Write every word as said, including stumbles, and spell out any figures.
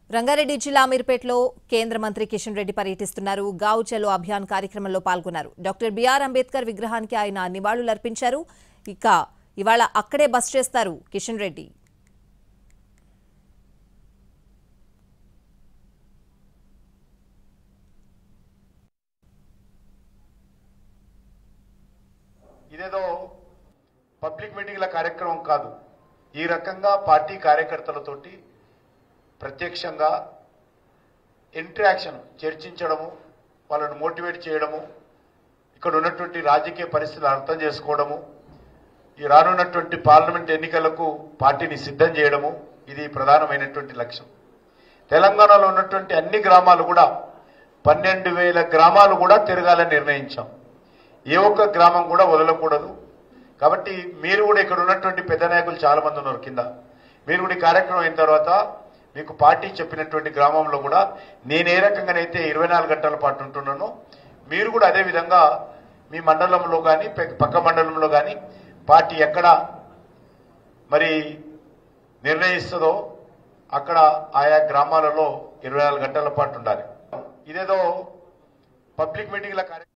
రంగారెడ్డి జిల్లా అమీర్పేటలో కేంద్ర మంత్రి కిషన్ రెడ్డి పర్యటిస్తున్నారు. గావ్ చలో అభియాన్ కార్యక్రమంలో పాల్గొన్నారు. డాక్టర్ బిఆర్ అంబేద్కర్ విగ్రహానికి ఆయన నివాళులర్పించారు. ఇక ఇవాళ అక్కడే బస్ చేస్తారు కిషన్ రెడ్డి. ఇదేదో పబ్లిక్ మీటింగ్ల కార్యక్రమం కాదు. ఈ రకంగా పార్టీ కార్యకర్తలతోటి ప్రత్యక్షంగా ఇంటరాక్షన్ చర్చించడము, వాళ్ళను మోటివేట్ చేయడము, ఇక్కడ ఉన్నటువంటి రాజకీయ పరిస్థితులు అర్థం చేసుకోవడము, ఈ రానున్నటువంటి పార్లమెంట్ ఎన్నికలకు పార్టీని సిద్ధం చేయడము, ఇది ప్రధానమైనటువంటి లక్ష్యం. తెలంగాణలో ఉన్నటువంటి అన్ని గ్రామాలు కూడా పన్నెండు వేల గ్రామాలు కూడా తిరగాలని నిర్ణయించాం. ఏ ఒక్క గ్రామం కూడా వదలకూడదు. కాబట్టి మీరు కూడా ఇక్కడ ఉన్నటువంటి పెద్ద నాయకులు చాలా మంది ఉన్నారు కింద. మీరు కూడా ఈ కార్యక్రమం అయిన తర్వాత మీకు పార్టీ చెప్పినటువంటి గ్రామంలో కూడా నేను ఏ రకంగానైతే ఇరవై నాలుగు గంటల పాటు ఉంటున్నానో మీరు కూడా అదే విధంగా మీ మండలంలో కానీ పక్క మండలంలో కానీ పార్టీ ఎక్కడ మరి నిర్ణయిస్తుందో అక్కడ ఆయా గ్రామాలలో ఇరవై నాలుగు గంటల పాటు ఉండాలి. ఇదేదో పబ్లిక్ మీటింగ్ల కార్యక్రమం